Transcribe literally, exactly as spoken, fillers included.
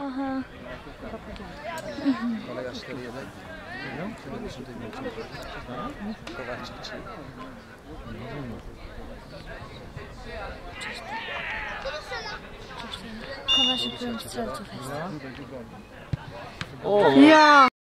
Aha. Koleja cztery jeden. Kowalczyk trzy. Kowalczyk byłem strzelców jest. O! Ja!